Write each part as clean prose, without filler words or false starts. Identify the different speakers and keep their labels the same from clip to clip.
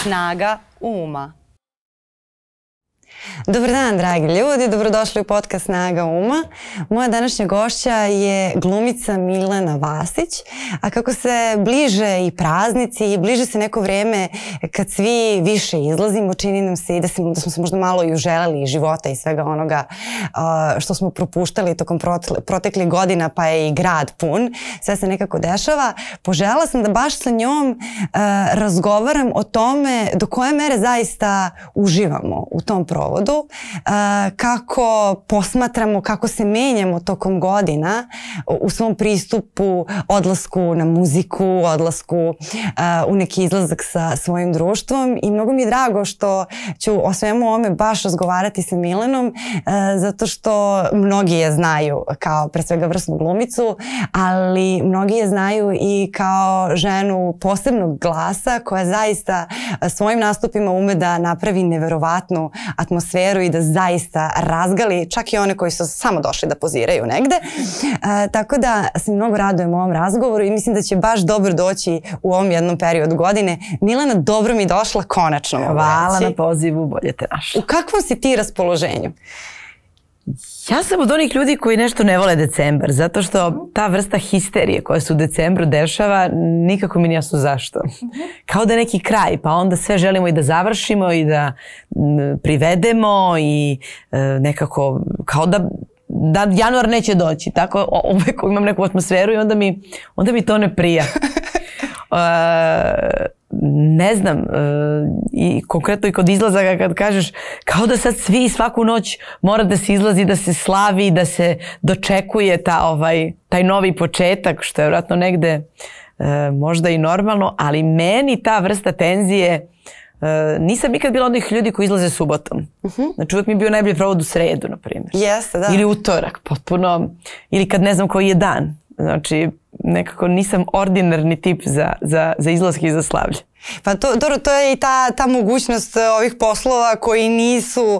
Speaker 1: Snaga uma. Dobar dan, dragi ljudi, dobrodošli u podcast Snaga uma. Moja današnja gošća je glumica Milena Vasić, a kako se bliže i praznici i bliže se neko vreme kad svi više izlazimo, čini nam se i da smo se možda malo i uželeli i života i svega onoga što smo propuštali tokom proteklih godina, pa je i grad pun, sve se nekako dešava. Poželjela sam da baš sa njom razgovaram o tome do koje mere zaista uživamo u tom provodu, kako posmatramo, kako se menjamo tokom godina u svom pristupu, odlasku na muziku, odlasku u neki izlazak sa svojim društvom, i mnogo mi je drago što ću o svemu ovome baš razgovarati sa Milenom, zato što mnogi je znaju kao pre svega vrsnu glumicu, ali mnogi je znaju i kao ženu posebnog glasa koja zaista svojim nastupima ume da napravi neverovatnu atmosferu i da zaista razgali čak i one koji su samo došli da poziraju negde. Tako da se mnogo radujem ovom razgovoru i mislim da će baš dobro doći u ovom jednom periodu godine. Milena, dobro mi došla, konačno.
Speaker 2: Hvala na pozivu, bolje te našla.
Speaker 1: U kakvom si ti raspoloženju?
Speaker 2: Ja sam od onih ljudi koji nešto ne vole decembar, zato što ta vrsta histerije koja se u decembru dešava, nikako mi nije jasno zašto. Kao da je neki kraj, pa onda sve želimo i da završimo i da privedemo i nekako kao da januar neće doći. Tako uvek imam neku atmosferu i onda mi to ne prija. Ne znam, i konkretno i kod izlazaka kad kažeš kao da sad svi svaku noć mora da se izlazi, da se slavi, da se dočekuje taj novi početak, što je vjerojatno negde možda i normalno, ali meni ta vrsta tenzije, nisam nikad bila onih ljudi koji izlaze subotom. Znači uvijek mi je bio najbolji provod u sredu, na primjer.
Speaker 1: Jeste, da.
Speaker 2: Ili utorak, potpuno, ili kad ne znam koji je dan. Znači, nekako nisam ordinarni tip za izlaske i za slavlje.
Speaker 1: Pa to je i ta mogućnost ovih poslova koji nisu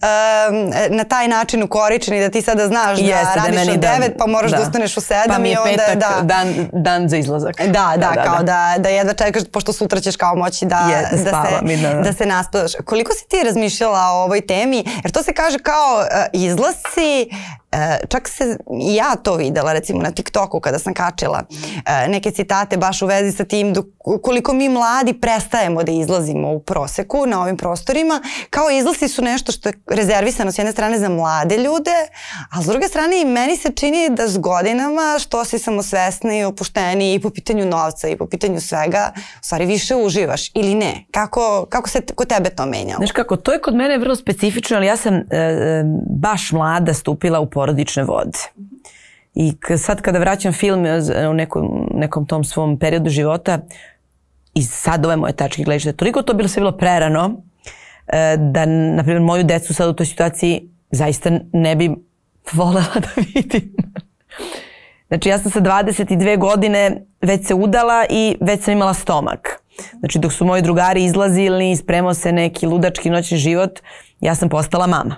Speaker 1: na taj način ukoričeni, da ti sada znaš da radiš od 9 pa moraš da ustaneš u 7.
Speaker 2: Pa mi je petak dan za izlazak.
Speaker 1: Kao da jedva čekaš, pošto sutra ćeš kao moći da se naspavaš. Koliko si ti razmišljala o ovoj temi? Jer to se kaže kao izlasci, čak se i ja to videla recimo na TikToku kada sam kačila neke citate baš u vezi sa tim koliko mi mladi prestajemo da izlazimo u proseku na ovim prostorima, kao izlazi su nešto što je rezervisano s jedne strane za mlade ljude, a s druge strane i meni se čini da s godinama što si samosvesni i opušteniji i po pitanju novca i po pitanju svega, u stvari više uživaš ili ne? Kako se kod tebe to menjalo?
Speaker 2: Znaš kako, to je kod mene vrlo specifično, ali ja sam baš mlada stupila u porodične vode. I sad kada vraćam film u nekom tom svom periodu života, i sad ove moje tačke gledišta, toliko to bilo sve bilo prerano da, na primjer, moju decu sad u toj situaciji zaista ne bi volela da vidim. Znači, ja sam sa 22 godine već se udala i već sam imala stomak. Znači, dok su moji drugari izlazili i spremao se neki ludački noćni život, ja sam postala mama.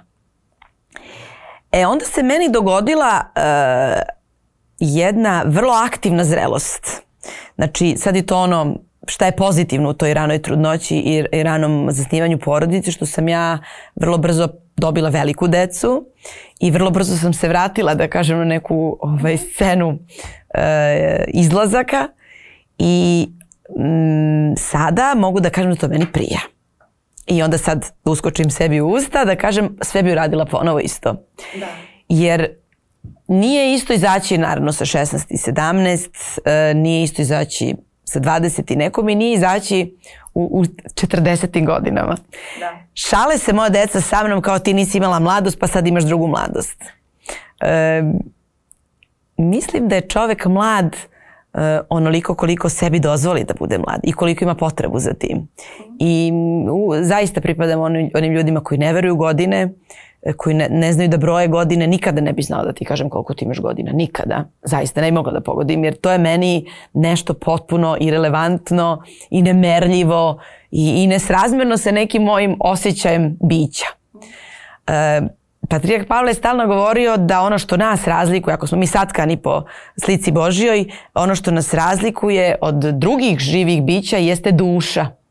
Speaker 2: Onda se meni dogodila jedna vrlo aktivna zrelost. Znači, sad je to ono šta je pozitivno u toj ranoj trudnoći i ranom zasnivanju porodice, što sam ja vrlo brzo dobila veliku decu i vrlo brzo sam se vratila, da kažem, na neku scenu izlazaka i sada mogu da kažem da to meni prija. I onda sad uskočim sebi u usta da kažem sve bi uradila ponovo isto. Da. Jer nije isto izaći naravno sa 16 i 17, nije isto izaći sa 20 i nekom i nije izaći u 40. godinama. Da. Šale se moja deca sa mnom kao ti nisi imala mladost pa sad imaš drugu mladost. Mislim da je čovek mlad onoliko koliko sebi dozvoli da bude mlad i koliko ima potrebu za tim. I zaista pripadam onim ljudima koji ne veruju godine, koji ne znaju da broje godine. Nikada ne bi znao da ti kažem koliko ti imaš godina. Nikada. Zaista ne bi mogla da pogodim, jer to je meni nešto potpuno irelevantno i nemerljivo i nesrazmjerno sa nekim mojim osjećajem bića. Patrijarh Pavle je stalno govorio da ono što nas razlikuje, ako smo mi satkani po slici Božjoj, ono što nas razlikuje od drugih živih bića jeste duša.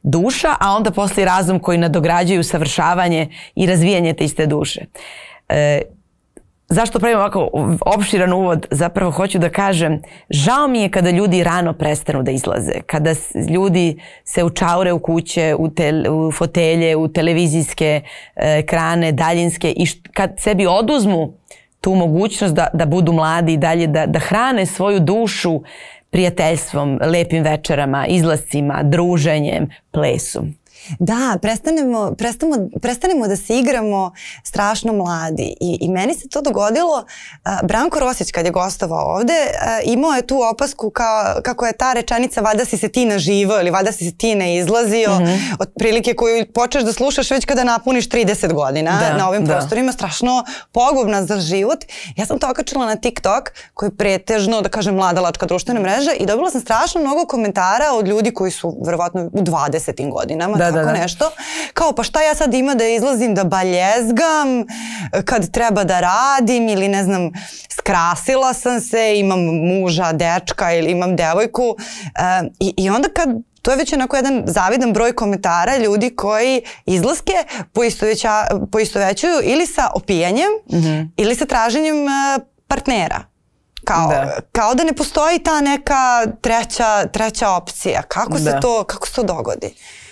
Speaker 2: duša, a onda poslije razum koji nadograđuju savršavanje i razvijanje te iste duše. Zašto pravim ovako opširan uvod? Zapravo hoću da kažem, žao mi je kada ljudi rano prestanu da izlaze, kada ljudi se učaure u kuće, u fotelje, u televizijske ekrane, daljinske i kad sebi oduzmu tu mogućnost da budu mladi i dalje, da hrane svoju dušu prijateljstvom, lepim večerama, izlascima, druženjem, plesom.
Speaker 1: Da, prestanemo da se igramo strašno mladi i meni se to dogodilo. Branko Rosić kad je gostovao ovde imao je tu opasku kako je ta rečenica valjda si se ti naživao ili valjda si se ti ne izlazio, otprilike koju počneš da slušaš već kada napuniš 30 godina na ovim prostorima, strašno pogubna za život. Ja sam to okačila na TikTok koji je pretežno, da kažem, mladalačka društvena mreža i dobila sam strašno mnogo komentara od ljudi koji su verovatno u 20. godinama. Tako nešto. Kao pa šta ja sad ima da izlazim da baljezgam kad treba da radim ili ne znam skrasila sam se, imam muža, dečka ili imam devojku i onda kad to je već onako jedan zavidan broj komentara ljudi koji izlaske poistovećuju ili sa opijanjem ili sa traženjem partnera. Kao da ne postoji ta neka treća opcija. Kako se to dogodi?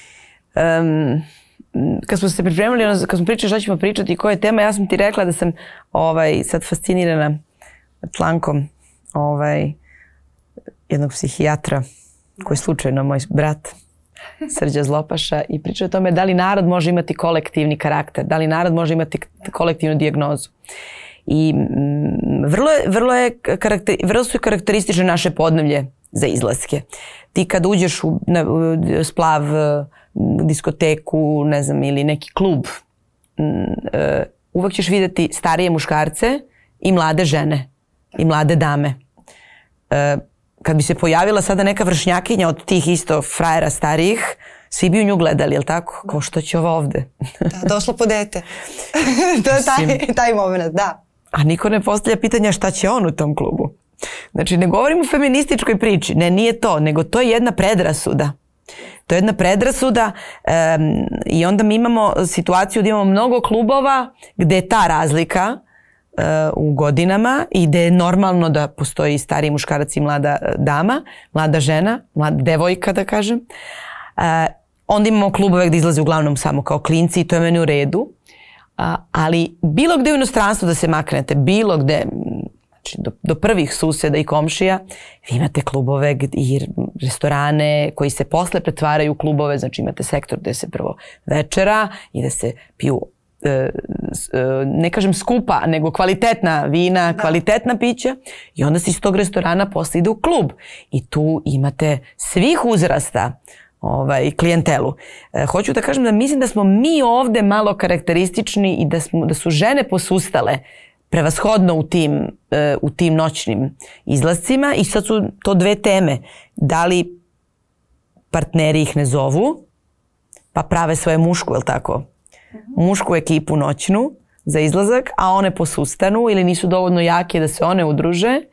Speaker 2: Kad smo se pripremili, kad smo pričali šta ćemo pričati i koja je tema, ja sam ti rekla da sam sad fascinirana člankom jednog psihijatra koji je slučajno moj brat Srđa Zlopaša i pričao o tome da li narod može imati kolektivni karakter, da li narod može imati kolektivnu dijagnozu. I vrlo su karakteristične naše podneblje za izlaske. Ti kad uđeš u splav, diskoteku, ne znam, ili neki klub, uvek ćeš vidjeti starije muškarce i mlade žene i mlade dame. Kad bi se pojavila sada neka vršnjakinja od tih isto frajera starijih, svi bi u nju gledali, jel tako? Kao što će ova ovde.
Speaker 1: Da, došlo po dete. To je taj moment, da.
Speaker 2: A niko ne postavlja pitanja šta će on u tom klubu. Znači, ne govorim o feminističkoj priči, ne, nije to, nego to je jedna predrasuda. To je jedna predrasuda i onda mi imamo situaciju da imamo mnogo klubova gde je ta razlika u godinama i gde je normalno da postoji stariji muškarac i mlada dama, mlada žena, mlada devojka da kažem. Onda imamo klubove gde izlaze uglavnom samo kao klinci i to je meni u redu. Ali bilo gde u inostranstvu da se maknete, bilo gde, znači do prvih suseda i komšija, vi imate klubove i restorane koji se posle pretvaraju u klubove, znači imate sektor gde se prvo večera i da se piju, ne kažem skupa, nego kvalitetna vina, kvalitetna pića i onda se iz tog restorana posle ide u klub i tu imate svih uzrasta klijentelu. Hoću da kažem da mislim da smo mi ovde malo karakteristični i da su žene posustale prevashodno u tim noćnim izlascima i sad su to dve teme. Da li partneri ih ne zovu, pa prave svoje mušku, jel tako? Mušku ekipu noćnu za izlazak, a one posustanu ili nisu dovoljno jake da se one udruže.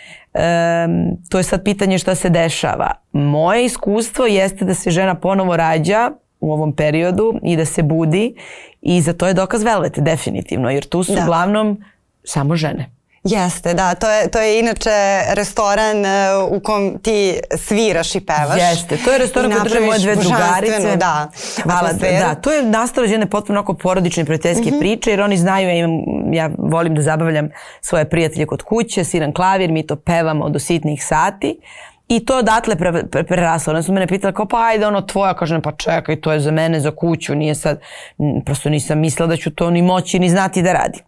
Speaker 2: To je sad pitanje šta se dešava. Moje iskustvo jeste da se žena ponovo rađa u ovom periodu i da se budi i za to je dokaz Velvet, definitivno, jer tu su uglavnom samo žene.
Speaker 1: Jeste, da, to je inače restoran u kom ti sviraš i pevaš.
Speaker 2: Jeste, to je restoran koji drže moje dve drugarice.
Speaker 1: Hvala,
Speaker 2: da, to je nastalo iz jedne potpuno oko porodične prijateljske priče, jer oni znaju, ja volim da zabavljam svoje prijatelje kod kuće, sviram klavir, mi to pevamo do sitnih sati. I to odatle preraslo. One su mene pitali kao pa ajde ono tvoja, kažem pa čekaj to je za mene, za kuću, nije sad, prosto nisam mislila da ću to ni moći ni znati da radim.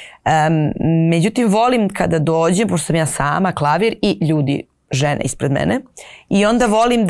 Speaker 2: Međutim volim kada dođem, pošto sam ja sama, klavir i ljudi, žene ispred mene i onda volim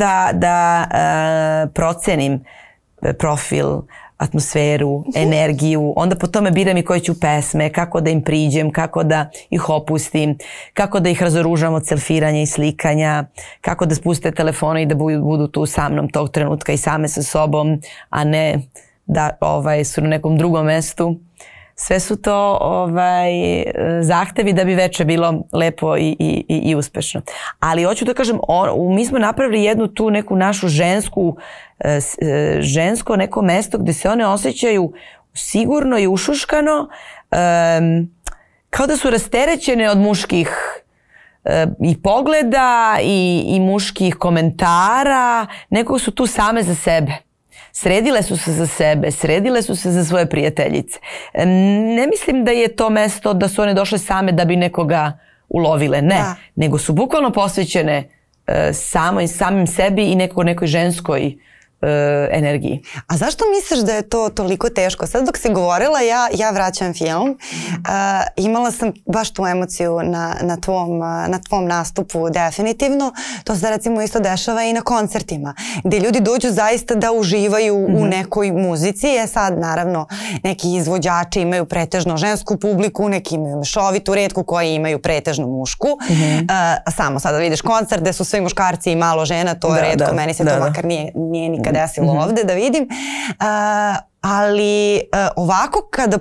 Speaker 2: da procenim profil, atmosferu, energiju, onda po tome biram i koje ću pesme, kako da im priđem, kako da ih opustim, kako da ih razoružam od selfiranja i slikanja, kako da spuste telefone i da budu tu sa mnom tog trenutka i same sa sobom, a ne da su na nekom drugom mestu. sve su to zahtevi da bi veče bilo lepo i uspešno. Ali hoću da kažem, mi smo napravili jednu tu neku našu žensko neko mesto gde se one osjećaju sigurno i ušuškano, kao da su rasterećene od muških i pogleda i muških komentara, nekako su tu same za sebe. Sredile su se za sebe, sredile su se za svoje prijateljice. Ne mislim da je to mesto da su one došle same da bi nekoga ulovile, ne. Da. Nego su bukvalno posvećene samim sebi i nekoj ženskoj energiji.
Speaker 1: A zašto misliš da je to toliko teško? Sad dok si govorila, ja vraćam film. Imala sam baš tu emociju na tvom nastupu definitivno. To se recimo isto dešava i na koncertima, gdje ljudi dođu zaista da uživaju u nekoj muzici. Sad naravno neki izvođači imaju pretežno žensku publiku, neki imaju mešovitu, retku koji imaju pretežno mušku. Samo sada vidiš koncert gde su svi muškarci i malo žena, to je retko. Meni se to makar nije nikad desilo ovde da vidim, ali ovako kada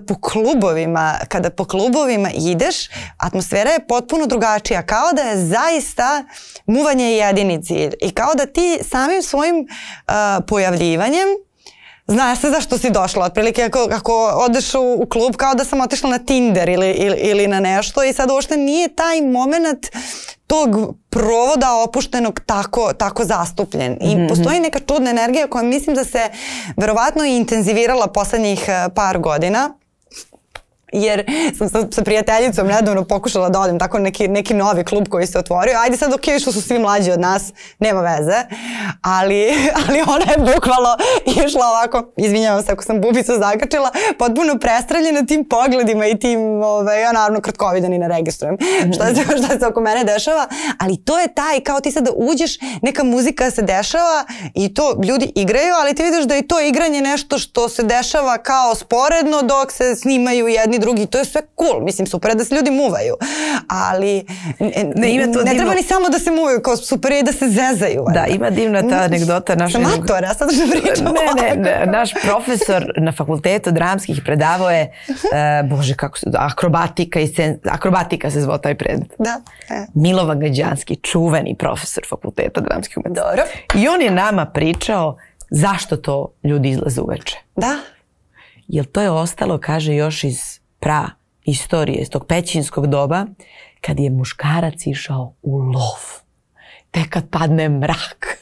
Speaker 1: po klubovima ideš, atmosfera je potpuno drugačija, kao da je zaista muvanje jedini cilj i kao da ti samim svojim pojavljivanjem znaš se zašto si došla, otprilike ako odeš u klub kao da sam otišla na Tinder ili na nešto i sad uopšte nije taj moment tog provoda opuštenog tako zastupljen. I postoji neka čudna energija koja mislim da se verovatno i intenzivirala poslednjih par godina. Jer sam sa prijateljicom nedavno pokušala da odem tako neki novi klub koji se otvorio. Ajde sad ok što su svi mlađi od nas, nema veze. Ali ona je bukvalno išla ovako, izvinjavam se ako sam bubicu zakačila, potpuno prestravljena tim pogledima i tim, ja naravno kratkovidan i ne registrujem šta se oko mene dešava. Ali to je taj, kao ti sad da uđeš, neka muzika se dešava i to ljudi igraju, ali ti vidiš da je to igranje nešto što se dešava kao sporedno dok se snimaju jedni drugi, to je sve cool, mislim super je da se ljudi muvaju, ali ne treba ni samo da se muvaju, kao super je da se zezaju.
Speaker 2: Da, ima divna ta anegdota.
Speaker 1: Sam matora, ja sad što pričam.
Speaker 2: Ne, naš profesor na fakultetu dramskih predavao je, bože kako se, akrobatika se zvao taj predmet.
Speaker 1: Da.
Speaker 2: Milovan Gađanski, čuveni profesor fakulteta dramskih umetnosti. Dobro. I on je nama pričao zašto to ljudi izlaze uveče.
Speaker 1: Da.
Speaker 2: Jer to je ostalo, kaže, još iz istorije, iz tog pećinskog doba, kad je muškarac išao u lov. Tek kad padne mrak.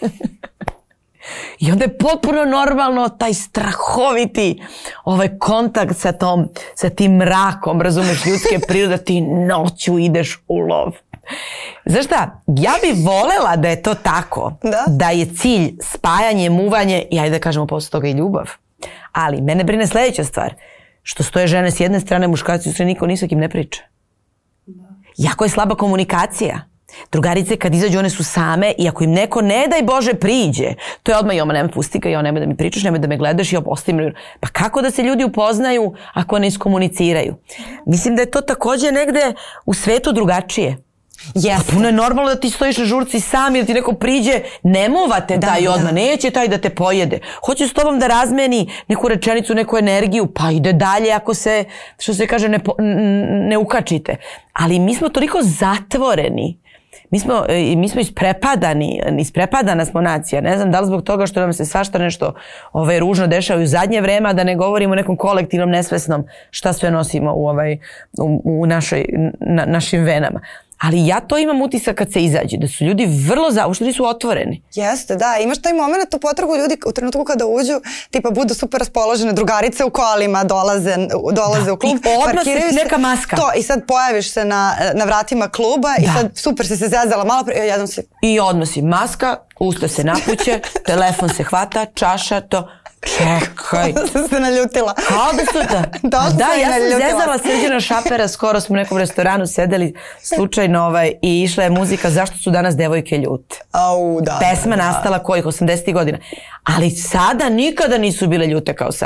Speaker 2: I onda je potpuno normalno taj strahoviti kontakt sa tim mrakom, razumeš, ljudske prirode, ti noću ideš u lov. Znaš šta, ja bi volela da je to tako, da je cilj spajanje, muvanje i ajde da kažemo posle toga i ljubav. Ali mene brine sledeća stvar, što stoje žene s jedne strane, muškarci s strane, niko ni sa kim ne priča. Jako je slaba komunikacija. Drugarice kad izađu one su same i ako im neko ne daj Bože priđe, to je odmah i nemoj pusti ga, nemoj da mi pričaš, nemoj da me gledaš i ostavim. Pa kako da se ljudi upoznaju ako ne iskomuniciraju? Mislim da je to takođe negde u svetu drugačije. Puno je normalno da ti stojiš na žurci sam ili ti neko priđe, ne muvate taj odmah, neće taj da te pojede. Hoće s tobom da razmeni neku rečenicu, neku energiju, pa ide dalje ako se, što se kaže, ne ukačite. Ali mi smo toliko zatvoreni, mi smo isprepadana smo nacija. Ne znam da li zbog toga što nam se svašta nešto ružno dešava u zadnje vreme, da ne govorimo o nekom kolektivnom nesvesnom šta sve nosimo u našim venama. Ali ja to imam utisak kad se izađe, da su ljudi uopšte nisu otvoreni.
Speaker 1: Jeste, da, imaš taj moment u potragu ljudi u trenutku kada uđu, tipa budu super raspoložene, drugarice u kolima dolaze u klub.
Speaker 2: I odmah se neka maska.
Speaker 1: I sad pojaviš se na vratima kluba i sad super si se zezala malo pre, jednom si...
Speaker 2: I odmah si maska, usta se napuće, telefon se hvata, čaša, to... Čekaj.
Speaker 1: Sam se naljutila.
Speaker 2: Kao da su da, ja sam zezala Srđana Šapera, skoro smo u nekom restoranu sedeli slučajno i išla je muzika Zašto su danas devojke ljute. Pesma nastala kojih 80. godina. Ali sada nikada nisu bile ljute kao sada.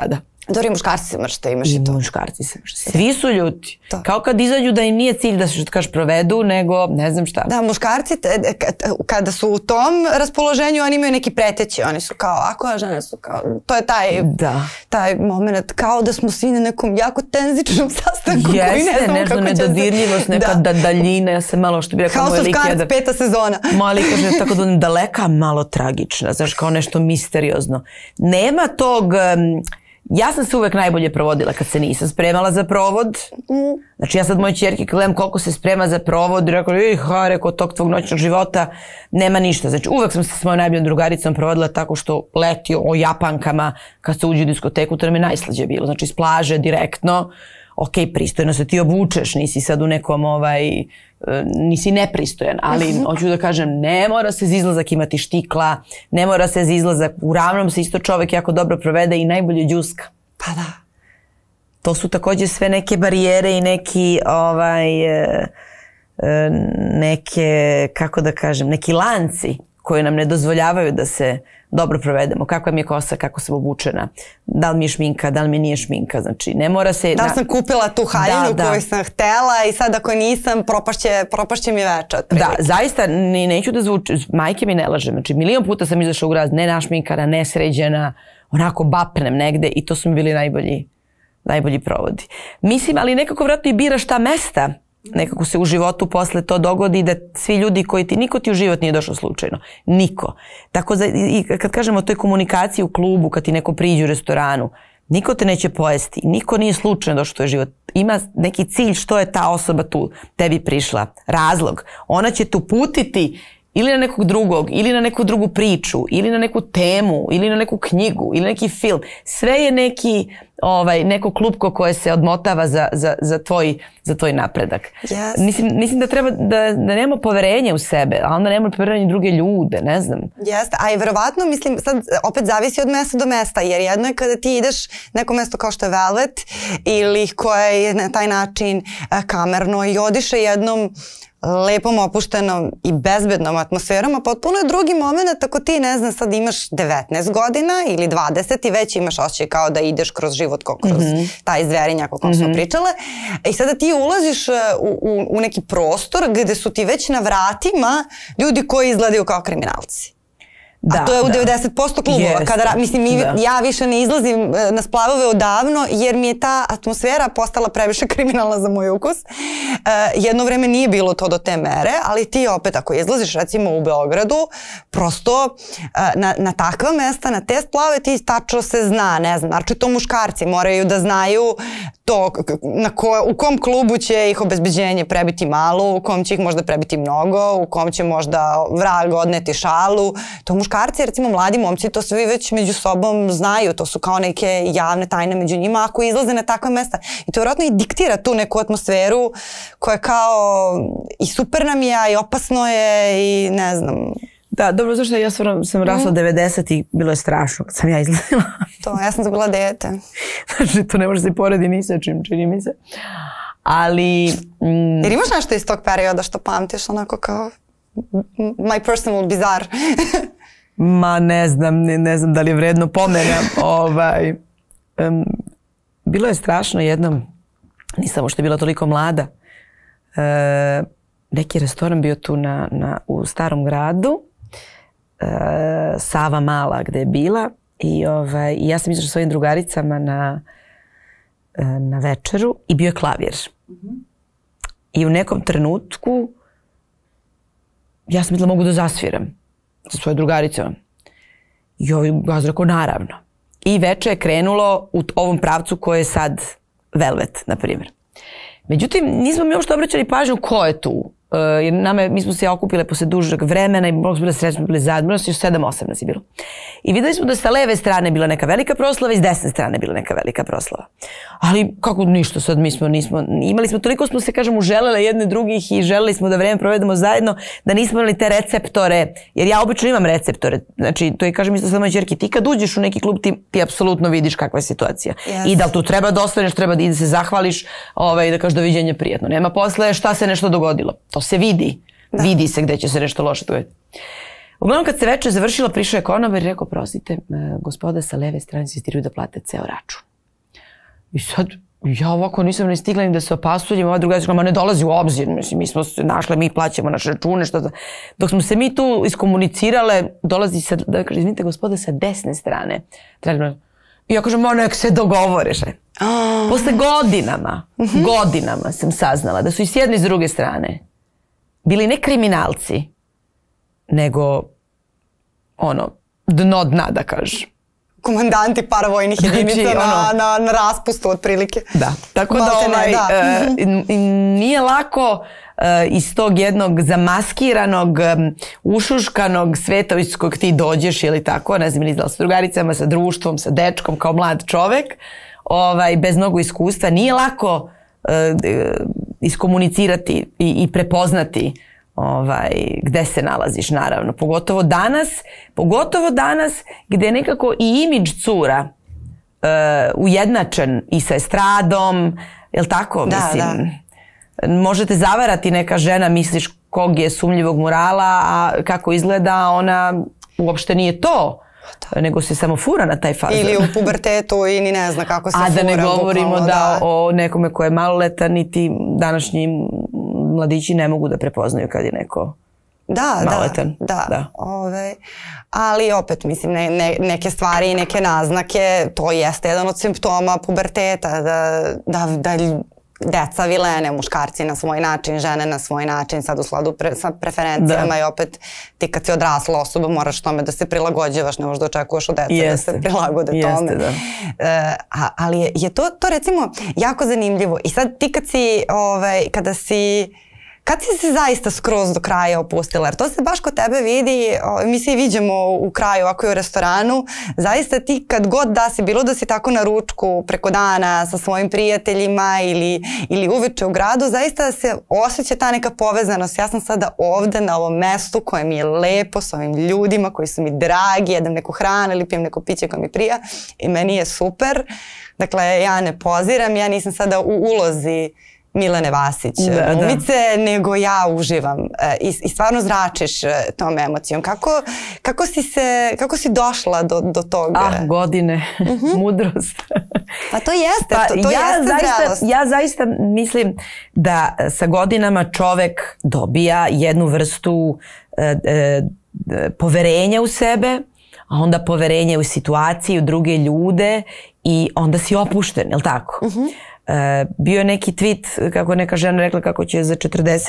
Speaker 1: Dobro, i muškarci se mršte, imaš i to.
Speaker 2: I muškarci se mršte. Svi su ljuti. Kao kad izađu da im nije cilj da se, što kažeš, provedu, nego ne znam šta.
Speaker 1: Da, muškarci kada su u tom raspoloženju, oni imaju neki preteći. Oni su kao, a žene su kao, to je taj moment, kao da smo svi na nekom jako tenzičnom sastanku koji ne znamo kako će se...
Speaker 2: Jeste, nedodirljivost, neka daljina, ja se malo, što bi rekao moj lik.
Speaker 1: House of Cards, 5. sezona.
Speaker 2: Moj lik kaže tako da daleka, malo tragična, znaš, kao nešto misteriozno. Nema tog... Ja sam se uvek najbolje provodila kad se nisam spremala za provod. Znači ja sad moje ćerke gledam koliko se sprema za provod i rekao tog tvog noćnog života nema ništa. Znači uvek sam se s mojom najboljom drugaricom provodila tako što leti o Japankama kad se uđe u diskoteku, to nam je najslađe bilo. Znači iz plaže direktno, ok, pristojno se ti obučeš, nisi sad u nekom nisi nepristojan, ali hoću da kažem, ne mora se za izlazak imati štikla, ne mora se za izlazak, uglavnom se isto čovek jako dobro provede i najbolje đuska.
Speaker 1: Pa da.
Speaker 2: To su takođe sve neke barijere i neki neke, kako da kažem, neki lanci koji nam ne dozvoljavaju da se dobro provedemo. Kakva mi je kosa, kako sam obučena, da li mi je šminka, da li mi nije šminka, znači ne mora se...
Speaker 1: Da li sam kupila tu haljinu koju sam htela i sad ako nisam, propašće mi večer.
Speaker 2: Da, zaista neću da zvuči, majke mi ne lažem, znači milion puta sam izašla u grad, ne našminkana, ne sređena, onako bapnem negde i to su mi bili najbolji provodi. Mislim, ali nekako vratno i biraš ta mesta, nekako se u životu posle to dogodi da svi ljudi koji niko ti u život nije došao slučajno. Niko. Tako da i kad kažemo o toj komunikaciji u klubu, kad ti neko priđe u restoranu, niko te neće pojesti, niko nije slučajno došao u tvoj život. Ima neki cilj što je ta osoba tu tebi prišla. Razlog. Ona će te uputiti ili na nekog drugog, ili na neku drugu priču, ili na neku temu, ili na neku knjigu, ili neki film. Sve je neko klupko koje se odmotava za tvoj napredak. Mislim da treba da nemamo poverenje u sebe, a onda nemamo poverenje u druge ljude, ne znam.
Speaker 1: Jeste, a i verovatno, mislim, sad opet zavisi od mesta do mesta, jer jedno je kada ti ideš neko mesto kao što je Velvet ili koje je na taj način kamerno i odiše jednom lepom, opuštenom i bezbednom atmosferom, a potpuno je drugi moment ako ti, ne znam, sad imaš 19 godina ili 20 i već imaš osjećaj kao da ideš kroz život kroz taj zverinjak o kom smo pričale i sada ti ulaziš u neki prostor gde su ti već na vratima ljudi koji izgledaju kao kriminalci. A to je u 90% klubova. Mislim, ja više ne izlazim na splavove odavno jer mi je ta atmosfera postala previše kriminalna za moj ukus. Jedno vreme nije bilo to do te mere, ali ti opet ako izlaziš recimo u Beogradu, prosto na takva mesta, na te splave ti tačno se zna, ne znam, znači to muškarci moraju da znaju to u kom klubu će ih obezbeđenje prebiti malo, u kom će ih možda prebiti mnogo, u kom će možda vrag odneti šalu. To muškarci, recimo mladi momci, to svi već među sobom znaju, to su kao neke javne tajne među njima ako izlaze na takva mesta. I to vjerojatno i diktira tu neku atmosferu koja je kao i super nam je, i opasno je i ne znam...
Speaker 2: Da, dobro, zašto ja sam rasla 90 i bilo je strašno kad sam ja izlazila.
Speaker 1: Ja sam bila dete.
Speaker 2: Znači, to ne može se poredi ni sa čim, čini mi se. Ali...
Speaker 1: Jer imaš nešto iz tog perioda što pamtiš, onako kao my personal bizarre?
Speaker 2: Ma ne znam da li je vredno pomena. Bilo je strašno jednom, nisam možda bila toliko mlada, neki restoran bio tu u Starom gradu, Sava Mala gde je bila i ja sam izašla svojim drugaricama na večeru i bio je klavir. I u nekom trenutku ja sam mislila mogu da zasviram sa svojoj drugaricom. I ovaj gaz rekao naravno. I veče je krenulo u ovom pravcu koji je sad Velvet, na primjer. Međutim, nismo mi uopšte obraćali pažnju ko je tu. Jer mi smo se okupile posle dužeg vremena i mnogo smo bile srećne, bile zajedno, još 7-8 nas je bilo. I videli smo da sa leve strane bila neka velika proslava i s desne strane bila neka velika proslava. Ali kako ništa, sad imali smo, toliko smo se, kažem, uželele jedne drugih i želeli smo da vreme provedemo zajedno, da nismo imali te receptore, jer ja obično imam receptore. Znači, to je, kažem isto sad moje ćerke, ti kad uđeš u neki klub, ti apsolutno vidiš kakva je situacija. I da li tu treba da ostaneš, treba da se zahvališ, da kažeš doviđenja, prijatno. Nema posle šta se nešto dogodilo. To se vidi. Vidi se gde će se nešto loše dogoditi. Uglavnom kad se večer završilo, prišao je konobar i rekao, prostite, gospoda sa leve strane insistiraju da plate ceo račun. I sad ja ovako nisam ni stigla ni da se opasuljim, ova druga je ne dolazi u obzir, mislim, mi smo se našle, mi plaćamo naše račune, što da... Dok smo se mi tu iskomunicirale, dolazi se, da kaže, izvinite gospoda, sa desne strane. I ja kažem, nek se dogovoriš. Posle godinama sam saznala da su i s jedne i s druge strane bili ne kriminalci, nego dno dna, da kažeš.
Speaker 1: Komandanti paravojnih jedinica na raspustu otprilike.
Speaker 2: Da, tako da nije lako iz tog jednog zamaskiranog, ušuškanog sveta iz kojeg ti dođeš ili tako, ne znam, izdala sa drugaricama, sa društvom, sa dečkom kao mlad čovek, bez mnogo iskustva, nije lako iskomunicirati i prepoznati gde se nalaziš, naravno. Pogotovo danas gde je nekako i imidž cura ujednačen i sa estradom, jel tako? Mislim, možete zavarati neka žena, misliš kog je sumnjivog morala, a kako izgleda ona uopšte nije to, nego se samo fura na taj fazon.
Speaker 1: Ili u pubertetu i ni ne zna kako se fura.
Speaker 2: A da ne govorimo o nekome ko je maloletan, niti današnji mladići ne mogu da prepoznaju kad je neko maloletan.
Speaker 1: Da. Ali opet, mislim, neke stvari i neke naznake, to jeste jedan od simptoma puberteta, da deca vilene, muškarci na svoj način, žene na svoj način, sad u skladu sa preferencijama i opet ti kad si odrasla osoba moraš tome da se prilagođavaš, ne možeš da očekuješ od deca da se prilagode tome. Ali je to recimo jako zanimljivo i sad ti kad si se zaista skroz do kraja opustila, jer to se baš kod tebe vidi, mi se i viđemo u kraju ovako i u restoranu, zaista ti kad god da si, bilo da si tako na ručku preko dana sa svojim prijateljima ili uveče u gradu, zaista se osjeća ta neka povezanost. Ja sam sada ovde na ovom mestu koje mi je lepo, s ovim ljudima koji su mi dragi, jedem neku hranu ili pijem neko piće koje mi prija i meni je super. Dakle, ja ne poziram, ja nisam sada u ulozi Milene Vasić glumice, nego ja uživam i stvarno zračiš tom emocijom. Kako si došla do toga?
Speaker 2: Godine, mudrost.
Speaker 1: Pa to jeste, to jeste zrelost.
Speaker 2: Ja zaista mislim da sa godinama čovek dobija jednu vrstu poverenja u sebe, a onda poverenje u situaciju, u druge ljude i onda si opušten, je li tako? Bio je neki tweet kako neka žena rekla kako će za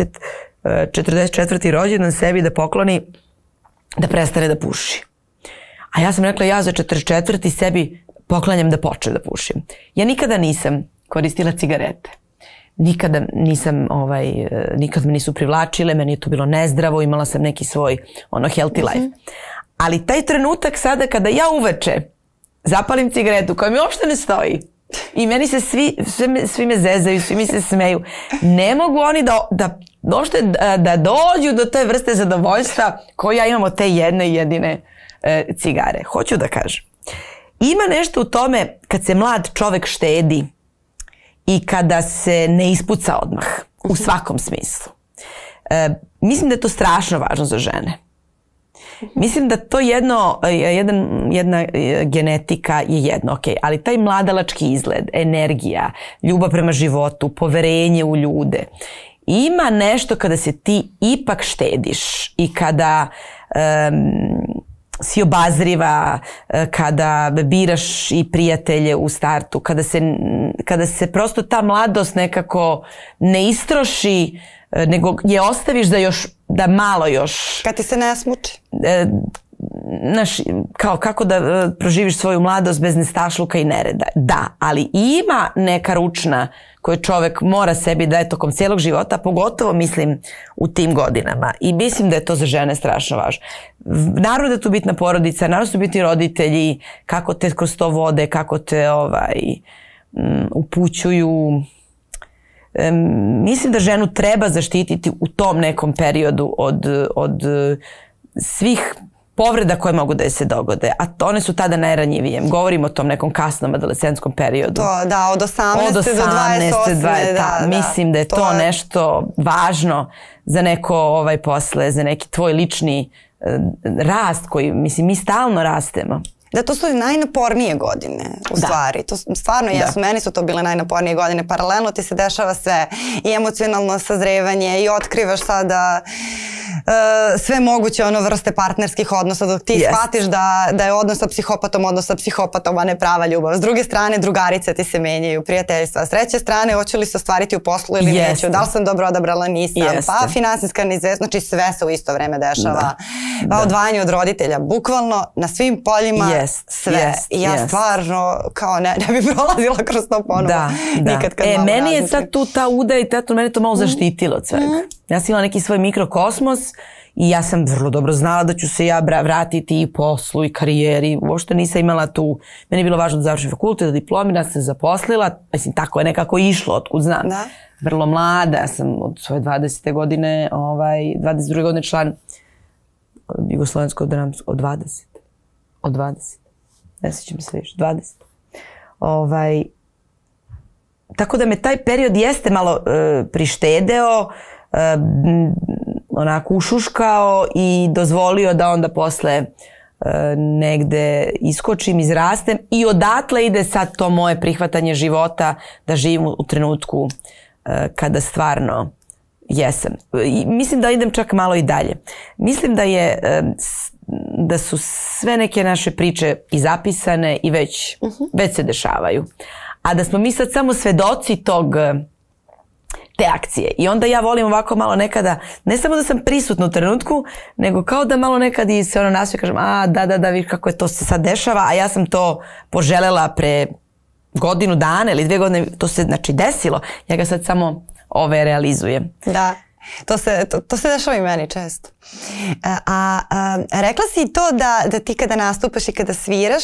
Speaker 2: 44. rođendan sebi da pokloni da prestane da puši. A ja sam rekla ja za 44. sebi poklanjam da počne da pušim. Ja nikada nisam koristila cigarete. Nikada me nisu privlačile, meni je to bilo nezdravo, imala sam neki svoj healthy life. Ali taj trenutak sada kada ja uveče zapalim cigaretu koja mi uopšte ne stoji i meni se svi me zezaju, svi mi se smeju, ne mogu oni da dođu do te vrste zadovoljstva koju ja imam od te jedine cigare. Hoću da kažem. Ima nešto u tome kad se mlad čovek štedi i kada se ne ispuca odmah, u svakom smislu. Mislim da je to strašno važno za žene. Mislim da to jedna genetika je jedno, ok, ali taj mladalački izgled, energija, ljubav prema životu, poverenje u ljude, ima nešto kada se ti ipak štediš i kada si obazriva, kada biraš i prijatelje u startu, kada se prosto ta mladost nekako ne istroši, nego je ostaviš da malo još...
Speaker 1: Kad ti se ne smuči?
Speaker 2: Znaš, kako da proživiš svoju mladost bez nestašluka i nereda. Da, ali ima neka ručna koju čovek mora sebi da je tokom cijelog života, pogotovo mislim u tim godinama. I mislim da je to za žene strašno važno. Naravno da je tu bitna porodica, naravno su bitni roditelji, kako te kroz to vode, kako te upućuju. Mislim da ženu treba zaštititi u tom nekom periodu od svih povreda koje mogu da je se dogode, a one su tada najranjivije. Govorimo o tom nekom kasnom adolescentskom periodu.
Speaker 1: Da, od 18. do 28.
Speaker 2: Mislim da je to nešto važno za neko posle, za neki tvoj lični rast koji, mislim, mi stalno rastemo.
Speaker 1: Da, to su najnapornije godine, u stvari. To stvarno jesu, meni su to bile najnapornije godine. Paralelno ti se dešava sve, i emocionalno sazrevanje, i otkrivaš sada sve moguće vrste partnerskih odnosa, dok ti shvatiš da je odnos sa psihopatom, a ne prava ljubav. S druge strane, drugarice ti se menjaju, prijateljstva. S treće strane, hoće li se ostvariti u poslu ili neću, da li sam dobro odabrala, nisam, pa finansijska neizvesnost, znači sve se u isto vreme dešava. Pa odvajanje od roditelja, bukvalno na svim poljima sve. I ja stvarno kao ne bi prolazila kroz to ponovo. Nikad kad malo
Speaker 2: meni je sad tu ta uda i teto, meni to malo zaštitilo od svega. Ja sam imala neki svoj mikrokosmos i ja sam vrlo dobro znala da ću se ja vratiti i poslu i karijeri. Uopšte nisam imala tu, meni je bilo važno da završim fakultet, da diplomiram, se zaposlila. Mislim, tako je nekako išlo, otkud znam. Vrlo mlada, ja sam od svoje 20. godine, 22. godine član Jugoslovenskog dramskog, od 20. Ne sjećam se više, 20. Tako da me taj period jeste malo prištedeo, onako ušuškao i dozvolio da onda posle negde iskočim, izrastem i odatle ide sad to moje prihvatanje života da živim u trenutku kada stvarno jesam. Mislim da idem čak malo i dalje. Mislim da su sve neke naše priče i zapisane i već se dešavaju. A da smo mi sad samo svedoci te akcije. I onda ja volim ovako malo nekada, ne samo da sam prisutna u trenutku, nego kao da malo nekad i se nasmije kažem, da, viš kako je to se sad dešava, a ja sam to poželela pre godinu dana ili 2 godine, to se znači desilo, ja ga sad samo realizujem. Da.
Speaker 1: To se dešava i meni često. Rekla si i to da ti kada nastupaš i kada sviraš,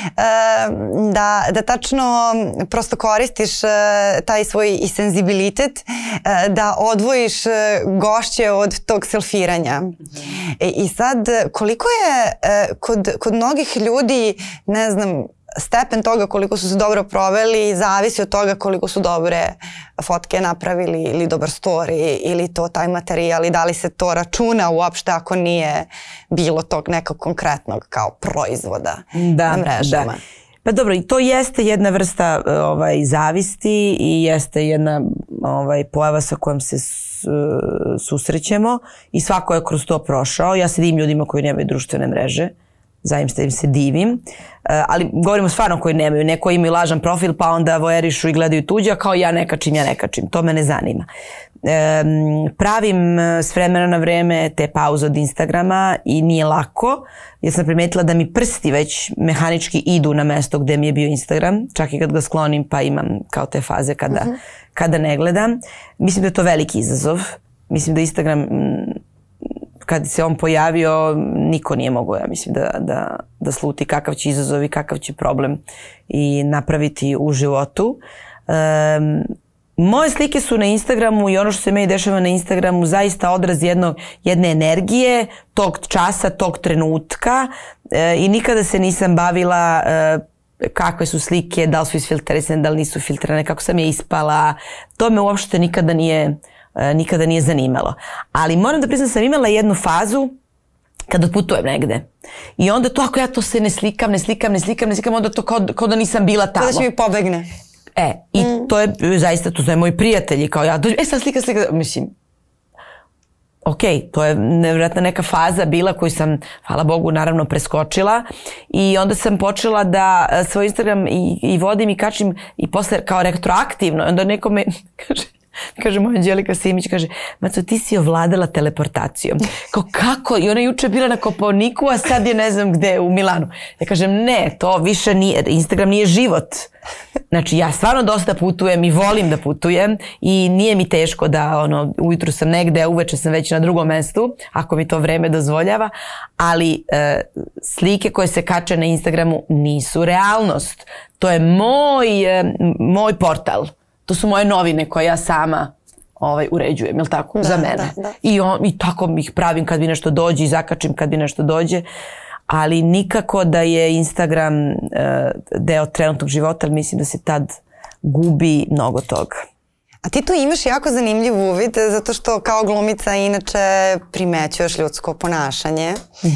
Speaker 1: da tačno prosto koristiš taj svoj i senzibilitet, da odvojiš gošće od tog selfiranja. I sad, koliko je kod mnogih ljudi, ne znam, stepen toga koliko su se dobro proveli zavisi od toga koliko su dobre fotke napravili ili dobar story ili to taj materijal i da li se to računa uopšte ako nije bilo tog nekog konkretnog kao proizvoda na mrežama.
Speaker 2: Pa dobro, i to jeste jedna vrsta zavisti i jeste jedna pojava sa kojom se susrećemo i svako je kroz to prošao. Ja se divim ljudima koji nemaju društvene mreže. Zaista im se divim, ali govorimo stvarno koji nemaju, neko imaju lažan profil pa onda voerišu i gledaju tuđe, kao ja ne kačim, to me ne zanima. Pravim s vremena na vreme te pauze od Instagrama i nije lako, jer sam primetila da mi prsti već mehanički idu na mesto gde mi je bio Instagram, čak i kad ga sklonim pa imam kao te faze kada ne gledam. Mislim da je to veliki izazov, mislim da Instagram kad se on pojavio, niko nije mogao, ja mislim, da sluti kakav će izazov i kakav će problem i napraviti u životu. Moje slike su na Instagramu i ono što se meni dešava na Instagramu zaista odraz jedne energije, tog časa, tog trenutka i nikada se nisam bavila kakve su slike, da li su isfiltrisane, da li nisu filtrirane, kako sam je ispala. To me uopšte nikada nije zanimalo. Ali moram da priznam, sam imala jednu fazu kad otputujem negde. I onda to ako ja to se ne slikam, onda to kao da nisam bila tamo.
Speaker 1: Kao da će mi pobegne.
Speaker 2: I to je zaista, to znaju moji prijatelji, kao ja dođem, sad slika, mislim, to je nevjerojatna neka faza bila koju sam, hvala Bogu, naravno preskočila i onda sam počela da svoj Instagram i vodim i kačim i posle kao retroaktivno, onda neko me kaže moja Anđelika Simić, kaže, Maco, ti si ovladala teleportacijom. Kao kako? I ona juče bila na Kopaoniku, a sad je ne znam gde, u Milanu. Ja kažem, ne, to više nije, Instagram nije život. Znači, ja stvarno dosta putujem i volim da putujem i nije mi teško da, ujutru sam negde, a uveče sam već na drugom mestu, ako mi to vreme dozvoljava, ali slike koje se kače na Instagramu nisu realnost. To je moj portal. To su moje novine koje ja sama uređujem, jel tako, za mene. I tako ih pravim kad mi nešto dođe i zakačim kad mi nešto dođe. Ali nikako da je Instagram deo trenutnog života, ali mislim da se tad gubi mnogo toga.
Speaker 1: A ti tu imaš jako zanimljiv uvid zato što kao glumica inače primećuješ ljudsko ponašanje,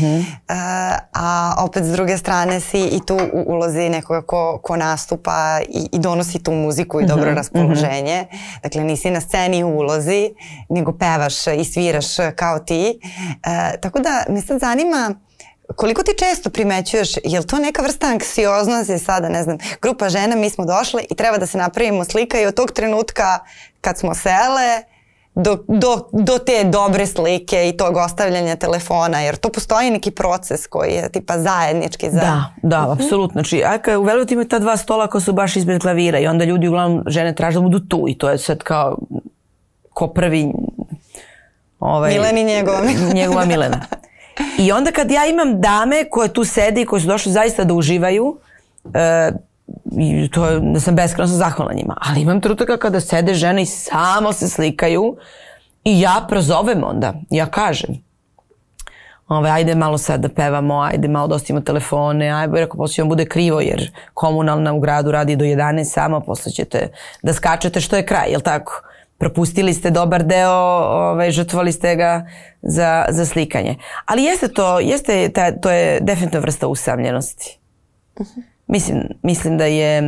Speaker 1: a opet s druge strane si i tu u ulozi nekoga ko nastupa i donosi tu muziku i dobro raspoloženje. Dakle, nisi na sceni u ulozi, nego pevaš i sviraš kao ti. Tako da me sad zanima koliko ti često primećuješ, je li to neka vrsta anksioznosti sada, ne znam, grupa žena, mi smo došle i treba da se napravimo slika i od tog trenutka kad smo sele do te dobre slike i tog ostavljanja telefona, jer to postoji neki proces koji je tipa zajednički za...
Speaker 2: Da, apsolutno. Znači, u Velvetu ima ta dva stola koja su baš ispred klavira i onda ljudi uglavnom žene traže da budu tu i to je sad kao ko prvi...
Speaker 1: Mileni
Speaker 2: njegova Milena. I onda kad ja imam dame koje tu sede i koje su došle zaista da uživaju, to je, da sam beskrajno zahvalna njima, ali imam trenutaka kada sede žene i samo se slikaju i ja prozovem onda, ja kažem ajde malo sad da pevamo, ajde malo da ostavimo telefone, ajde, rekao, posle vam bude krivo jer komunalna u gradu radi do 11 samo, posle ćete da skačete što je kraj, jel tako? Propustili ste dobar deo, žrtvovali ste ga za slikanje. Ali to je definitivno vrsta usamljenosti. Mislim da je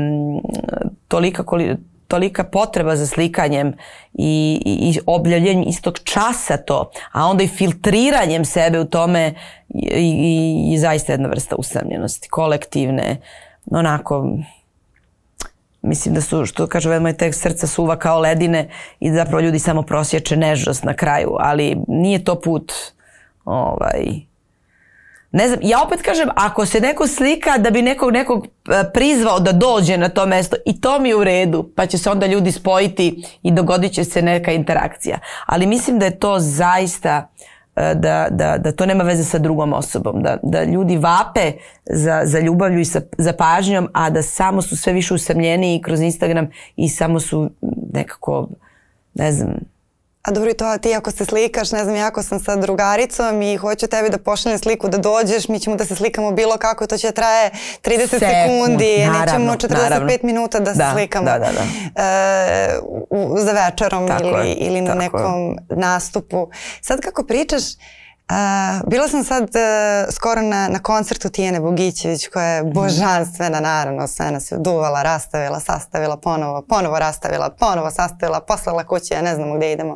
Speaker 2: tolika potreba za slikanjem i objavljanjem istog časa to, a onda i filtriranjem sebe u tome i zaista jedna vrsta usamljenosti, kolektivne, onako... Mislim da su, što kaže moj tekst, srca suva kao ledine i zapravo ljudi samo prosječe nežnost na kraju, ali nije to put, ne znam, ja opet kažem, ako se neko slika da bi nekog prizvao da dođe na to mesto, i to mi je u redu, pa će se onda ljudi spojiti i dogodit će se neka interakcija. Ali mislim da je to zaista... Da to nema veze sa drugom osobom, da ljudi vape za ljubavlju i za pažnjom, a da samo su sve više usamljeniji kroz Instagram i samo su nekako, ne znam.
Speaker 1: A dobro, i to ti ako se slikaš, ne znam, ja ako sam sa drugaricom i hoću tebi da pošaljem sliku da dođeš, mi ćemo da se slikamo bilo kako, to će traje 30 sekundi, nećemo 45 minuta da se slikamo za večerom ili na nekom nastupu. Sad kako pričaš, bila sam sad skoro na koncertu Tijane Bogićević koja je božanstvena, naravno sve nas je duvala, rastavila, sastavila, ponovo rastavila, ponovo sastavila, poslala kuće, ja ne znamo gdje idemo.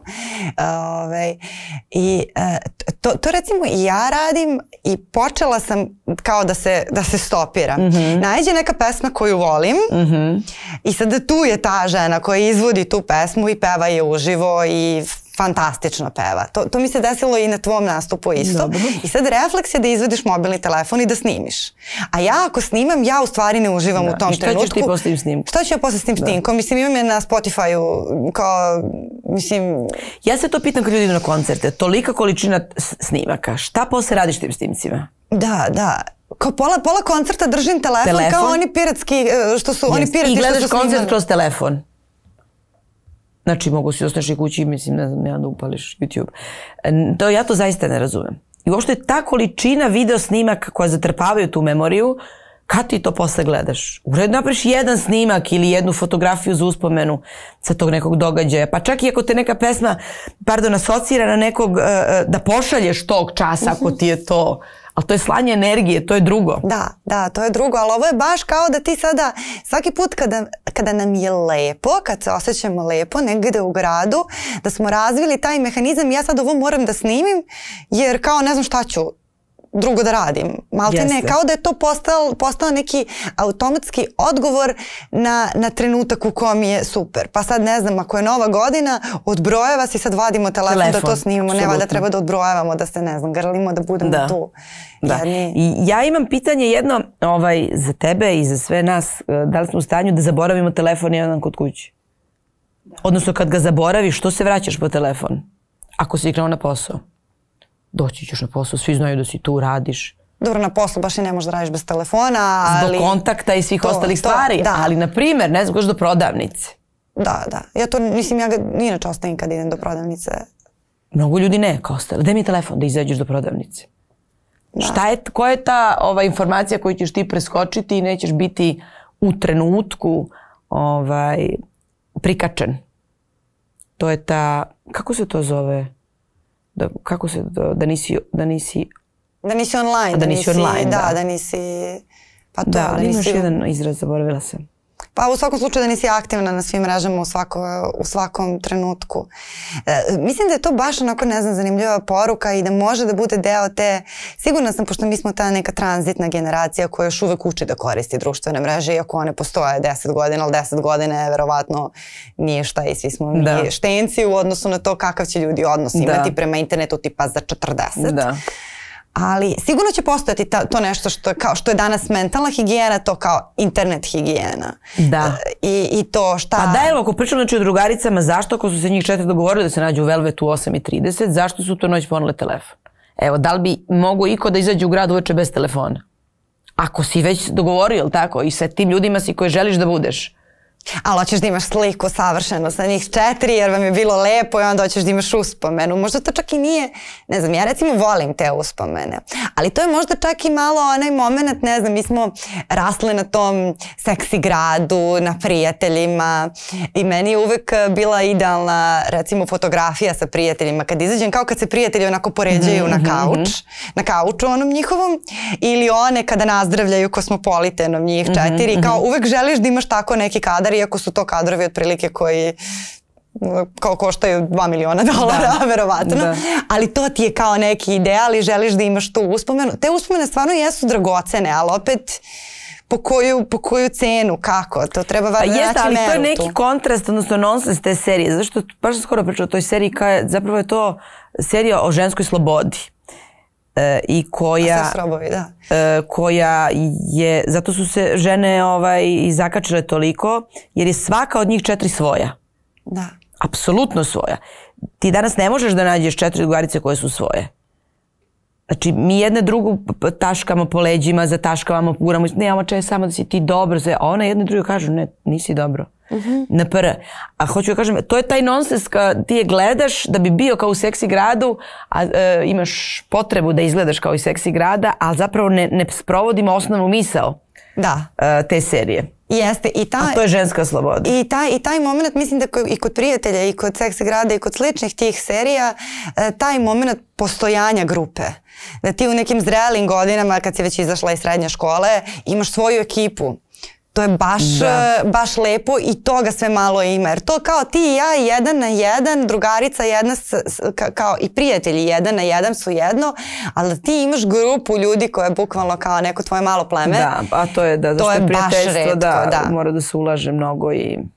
Speaker 1: I to recimo i ja radim i počela sam kao da se stopiram. Nađe neka pesma koju volim i sad tu je ta žena koja izvodi tu pesmu i peva je uživo i fantastično peva. To mi se desilo i na tvom nastupu isto. Dobro. I sad refleks je da izvediš mobilni telefon i da snimiš. A ja ako snimam, ja u stvari ne uživam u tom trenutku.
Speaker 2: Šta ćeš ti posle s tim snimkom?
Speaker 1: Šta ću ja posle s tim snimkom? Mislim, imam je na Spotify-u kao, mislim...
Speaker 2: Ja se to pitam kad ljudi idu na koncerte. Tolika količina snimaka. Šta posle radiš tim snimcima?
Speaker 1: Da. Kao pola koncerta držim telefon kao oni piratski, što su oni pirati što su snimali.
Speaker 2: I gledaš koncert kroz telefon. Znači, mogu si ostaneš i kući, mislim, ne znam, ja da upališ YouTube. Ja to zaista ne razumem. I uopšte ta količina video snimaka koja zatrpavaju tu memoriju, kad ti to posle gledaš? Uredno napraviš jedan snimak ili jednu fotografiju za uspomenu sa tog nekog događaja. Pa čak i ako te neka pesma, asocira na nekog, da pošalješ tog časa ako ti je to... Ali to je slanje energije, to je drugo.
Speaker 1: Da, to je drugo, ali ovo je baš kao da ti sada, svaki put kada nam je lepo, kad se osjećamo lepo negde u gradu, da smo razvili taj mehanizam, ja sad ovo moram da snimim, jer kao ne znam šta ću drugo da radim. Maltene, kao da je to postao neki automatski odgovor na trenutak u kom je super. Pa sad ne znam, ako je Nova godina, odbrojeva si, sad vadimo telefon da to snimamo, ne da treba da odbrojevamo, da se ne znam, grlimo, da budemo tu.
Speaker 2: I ja imam pitanje jedno za tebe i za sve nas, da li smo u stanju da zaboravimo telefon jedan kod kući? Odnosno kad ga zaboraviš, što se vraćaš po telefon? Ako si krenuo na posao. Doći ćeš na posao, svi znaju da si tu, radiš.
Speaker 1: Dobro, na poslu baš i ne možeš da radiš bez telefona, ali...
Speaker 2: Zbog kontakta i svih ostalih stvari, ali na primjer, ne znam, goš do prodavnice.
Speaker 1: Da. Ja to, mislim, ja ga inače ostavim kad idem do prodavnice.
Speaker 2: Mnogo ljudi ne, kao ostalo. Daj mi telefon da izađeš do prodavnice. Koja je ta informacija koju ćeš ti preskočiti i nećeš biti u trenutku prikačen? To je ta, kako se to zove? Da nisi
Speaker 1: online.
Speaker 2: Da nisi online, da.
Speaker 1: Da nisi... Pa to,
Speaker 2: da, ali imaš jedan izraz, zaboravila sam.
Speaker 1: Pa u svakom slučaju da nisi aktivna na svim mrežama u svakom trenutku. Mislim da je to baš onako, ne znam, zanimljiva poruka i da može da bude deo te... Sigurna sam, pošto mi smo ta neka tranzitna generacija koja još uvek uči da koristi društvene mreže, iako one postoje 10 godina, ali 10 godina je verovatno ništa i svi smo mi štenci u odnosu na to kakav će ljudi odnos imati prema internetu tipa za 40. Da. Ali sigurno će postojati to nešto što je danas mentalna higijena, to kao internet higijena.
Speaker 2: Da.
Speaker 1: I to šta...
Speaker 2: Pa da, evo, ako pričam o drugaricama, zašto ako su se njih 4 dogovorili da se nađu u Velvetu 8:30, zašto su to noć ponele telefon? Evo, da li bi mogo iko da izađe u grad uveče bez telefona? Ako si već dogovorio, ili tako, i sa tim ljudima si koji želiš da budeš.
Speaker 1: Ali hoćeš da imaš sliku savršeno sa njih 4 jer vam je bilo lepo i onda hoćeš da imaš uspomenu. Možda to čak i nije, ne znam, ja recimo volim te uspomene, ali to je možda čak i malo onaj moment, ne znam, mi smo rasli na tom seksi gradu, na prijateljima i meni je uvek bila idealna recimo fotografija sa prijateljima kad izađem, kao kad se prijatelji onako poređaju na kauču onom njihovom, ili one kada nazdravljaju Kosmopolitenom njih 4 i kao uvek želiš da imaš tako neki kadar, iako su to kadrovi otprilike koji kao koštaju $2 miliona, verovatno. Ali to ti je kao neki ideal i želiš da imaš tu uspomenu. Te uspomene stvarno jesu dragocene, ali opet po koju cenu, kako? To treba naći meru tu.
Speaker 2: Jeste, ali to je neki kontrast, odnosno nonsens te serije. Zašto, baš sam skoro pričala o toj seriji, zapravo je to serija o ženskoj slobodi. I koja je, zato su se žene i zakačile toliko, jer je svaka od njih 4 svoja.
Speaker 1: Da.
Speaker 2: Apsolutno svoja. Ti danas ne možeš da nađeš 4 drugarice koje su svoje. Znači, mi jedne drugu taškamo po leđima, zataškavamo, guramo, ne, ovo čeje samo da si ti dobro, a ona jedne druge kažu, ne, nisi dobro. Na prv. A hoću da kažem, to je taj nonsens kad ti je gledaš da bi bio kao u seksi gradu, a imaš potrebu da izgledaš kao i seksi grada, ali zapravo ne sprovodimo osnovnu misao te serije.
Speaker 1: Jeste.
Speaker 2: A to je ženska sloboda.
Speaker 1: I taj moment, mislim da i kod prijatelja i kod seksi grada i kod sličnih tih serija, taj moment postojanja grupe. Da ti u nekim zrelim godinama, kad si već izašla iz srednje škole, imaš svoju ekipu. To je baš lepo i toga sve malo ima. Jer to kao ti i ja 1 na 1, drugarica jedna kao i prijatelji 1 na 1 su jedno, ali da ti imaš grupu ljudi koja je bukvalno kao neko tvoje malo pleme.
Speaker 2: Da, a to je
Speaker 1: to je baš retko.
Speaker 2: Mora da se ulaže mnogo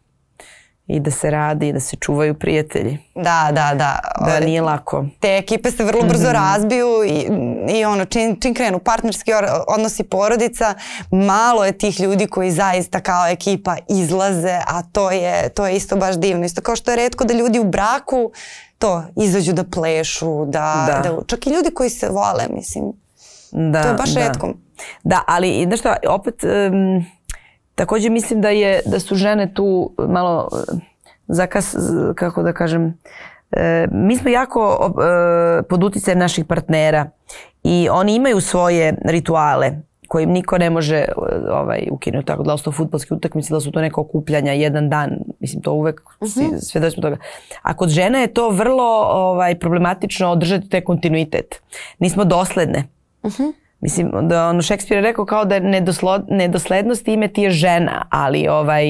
Speaker 2: i da se radi i da se čuvaju prijatelji.
Speaker 1: Da.
Speaker 2: Da nije lako.
Speaker 1: Te ekipe se vrlo brzo razbiju i ono, čim krenu partnerski odnosi porodica, malo je tih ljudi koji zaista kao ekipa izlaze, a to je isto baš divno. Isto kao što je retko da ljudi u braku izađu da plešu, čak i ljudi koji se vole, mislim. To je baš retko.
Speaker 2: Da, ali znaš šta, opet... Također mislim da su žene tu malo kako da kažem, mi smo jako pod utjecajem naših partnera i oni imaju svoje rituale koje im niko ne može ukinuti, tako da li su to fudbalski utakmice, da su to neko okupljanja, jedan dan, mislim to uvek svedoci smo toga. A kod žene je to vrlo problematično održati taj kontinuitet. Nismo dosledne. Mislim, da Šekspir je rekao kao da je nedoslednost ime ti je žena, ali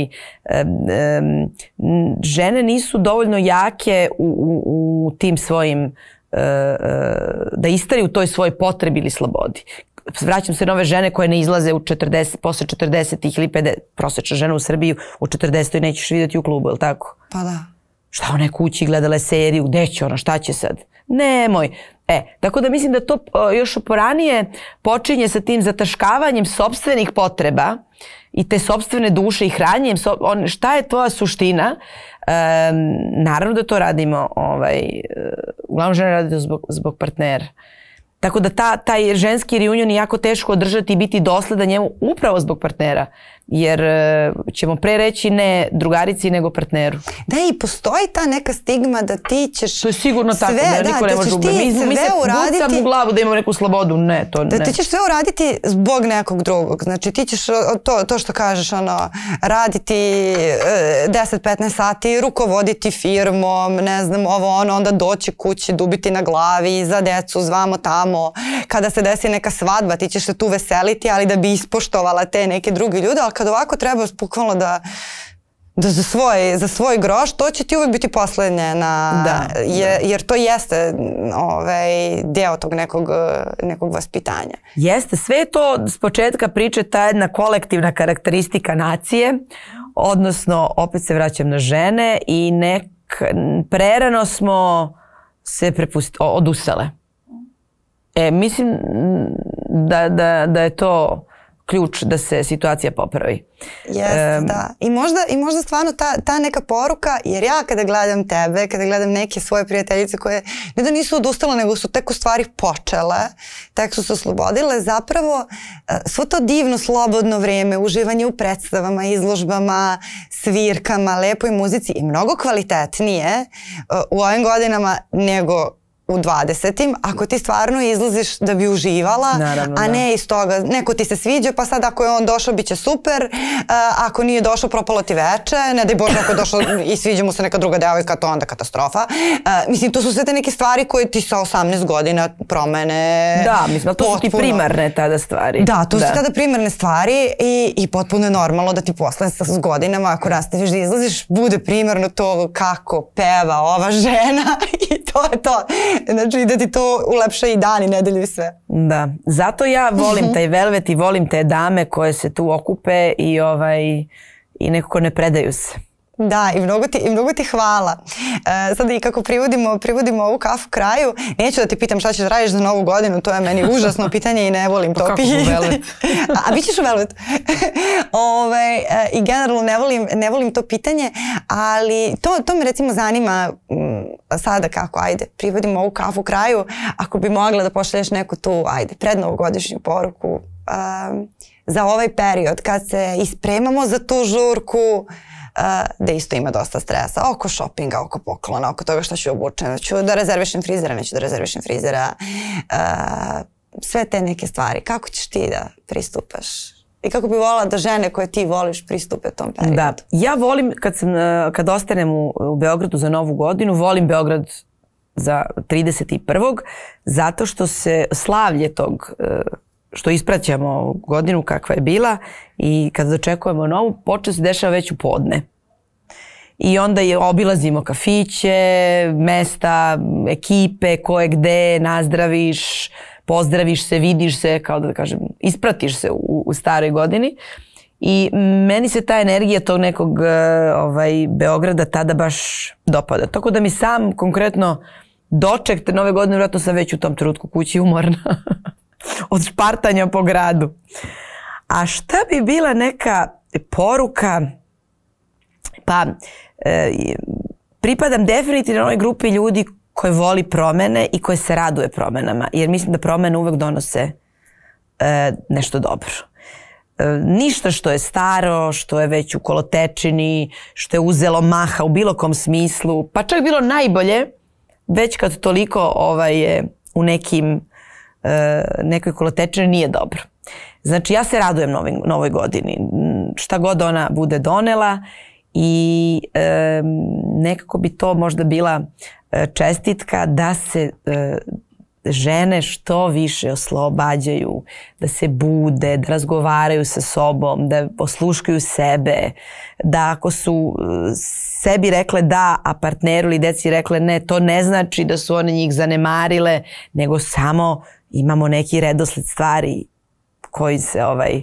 Speaker 2: žene nisu dovoljno jake u tim svojim, da istraju u toj svojoj potrebi ili slobodi. Vraćam se na ove žene koje ne izlaze posle 40-ih ili 50, prosječna žena u Srbiji u 40-oj nećeš vidjeti u klubu, je li tako?
Speaker 1: Pa da.
Speaker 2: Šta ona je kući, gledala je seriju, gde će ona, šta će sad? Nemoj. Tako da mislim da to još poranije počinje sa tim zataškavanjem sopstvenih potreba i te sopstvene duše i hranjenjem. Šta je tvoja suština? Naravno da to radimo, uglavnom žene radi to zbog partnera. Tako da taj ženski reunion je jako teško održati i biti dosledan njemu upravo zbog partnera. Jer ćemo pre reći ne drugarici nego partneru.
Speaker 1: Da, i postoji ta neka stigma da ti ćeš...
Speaker 2: To je sigurno tako, niko ne može ubiti. Mi se bucam u glavu da imamo neku slobodu, ne, to ne.
Speaker 1: Da ti ćeš sve uraditi zbog nekog drugog. Znači ti ćeš to što kažeš, raditi 10-15 sati, rukovoditi firmom, ne znam, onda doći kući, dubiti na glavi, za decu, zvamo tamo. Kada se desi neka svadba, ti ćeš se tu veseliti, ali da bi ispoštovala te neke druge ljude, ali kad ovako treba bukvalno da za svoj groš, to će ti uvijek biti poslednje jer to jeste deo tog nekog vaspitanja.
Speaker 2: Jeste, sve to s početka priče ta jedna kolektivna karakteristika nacije, odnosno opet se vraćam na žene i prerano smo se odustale. Mislim da je to ključ da se situacija popravi.
Speaker 1: Jeste, da. I možda stvarno ta neka poruka, jer ja kada gledam tebe, kada gledam neke svoje prijateljice koje ne da nisu odustale, nego su tek u stvari počele, tek su se oslobodile, zapravo svo to divno slobodno vreme, uživanje u predstavama, izložbama, svirkama, lepoj muzici i mnogo kvalitetnije u ovim godinama nego u 20-im, ako ti stvarno izlaziš da bi uživala, a ne iz toga, neko ti se sviđa, pa sad ako je on došao bit će super, ako nije došao propalo ti veče, ne daj Bože ako je došao i sviđa mu se neka druga devojka, to onda katastrofa. Mislim, to su sve te neke stvari koje ti sa 18 godina promene.
Speaker 2: Da, mislim, to su ti primarne tada stvari.
Speaker 1: Da, to su tada primarne stvari i potpuno je normalno da ti posle s godinama, ako nastaviš da izlaziš, bude primarno to kako peva ova žena i to je to. Znači da ti to ulepša i dan i nedelju i sve.
Speaker 2: Da, zato ja volim taj velvet i volim te dame koje se tu okupe i nekako ne predaju se.
Speaker 1: Da, i mnogo ti hvala. Sada i kako privodimo ovu kafu kraju, neću da ti pitam šta ćeš radiš za Novu godinu, to je meni užasno pitanje i ne volim to pitanje.
Speaker 2: Kako u velvet?
Speaker 1: A bit ćeš u velvet? I generalno ne volim to pitanje, ali to me recimo zanima sada kako, privodimo ovu kafu kraju, ako bi mogla da pošalješ neku tu, prednovogodišnju poruku za ovaj period kad se ispremamo za tu žurku, da isto ima dosta stresa oko šopinga, oko poklona, oko toga što ću obučen, ću da rezervišem frizera, neću da rezervišem frizera, sve te neke stvari. Kako ćeš ti da pristupaš? I kako bi volila da žene koje ti voliš pristupe tom periodu?
Speaker 2: Da, ja volim kad ostanem u Beogradu za Novu godinu, volim Beograd za 31. zato što se slavlje tog što ispraćamo godinu kakva je bila i kada dočekujemo novu, počne se dešava već u podne. I onda obilazimo kafiće, mesta, ekipe, koje gde, nazdraviš, pozdraviš se, vidiš se, kao da kažem, ispratiš se u staroj godini. I meni se ta energija tog nekog Beograda tada baš dopada. Tako da mi sam konkretno doček te Nove godine, vjerojatno sam već u tom trenutku kući umorna. Od špartanja po gradu. A šta bi bila neka poruka? Pa, pripadam definitivno onoj grupi ljudi koji voli promene i koji se raduje promenama. Jer mislim da promene uvek donose nešto dobro. Ništa što je staro, što je već u kolotečini, što je uzelo maha u bilo kom smislu, pa čak bilo najbolje, već kad toliko je u nekoj kolotečini nije dobro. Znači ja se radujem novoj godini. Šta god ona bude donela i nekako bi to možda bila čestitka da se žene što više oslobađaju, da se bude, da razgovaraju sa sobom, da osluškuju sebe, da ako su sebi rekle da, a partneru ili deci rekle ne, to ne znači da su one njih zanemarile, nego samo imamo neki redosled stvari koji se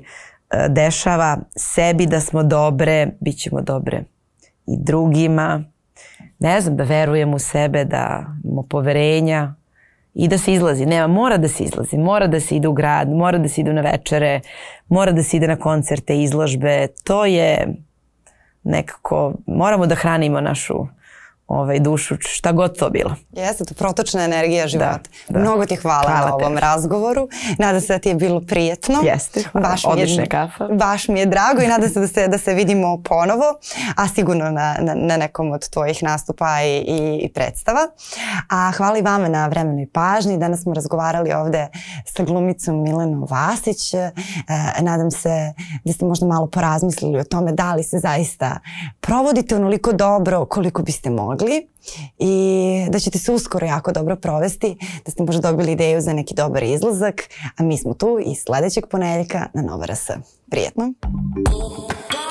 Speaker 2: dešava. Sebi da smo dobre, bit ćemo dobre i drugima. Ne znam, da verujemo u sebe, da imamo poverenja i da se izlazi. Mora da se izlazi, mora da se ide u grad, mora da se ide na večere, mora da se ide na koncerte, izložbe. To je nekako, moramo da hranimo našu dušu, šta god to bilo.
Speaker 1: Jeste, to protočna energija života.
Speaker 2: Da.
Speaker 1: Mnogo ti hvala na ovom razgovoru. Nadam se da ti je bilo prijetno.
Speaker 2: Jeste, hvala. Odlična kafa.
Speaker 1: Baš mi je drago i nadam se da se vidimo ponovo, a sigurno na nekom od tvojih nastupa i predstava. A hvala i vama na vremenoj pažnji. Danas smo razgovarali ovde sa glumicom Milenom Vasić. Nadam se da ste možda malo porazmislili o tome da li se zaista provodite onoliko dobro koliko biste mogli i da ćete se uskoro jako dobro provesti, da ste možda dobili ideju za neki dobar izlazak, a mi smo tu i sledećeg ponedeljka na Nova RS. Prijetno!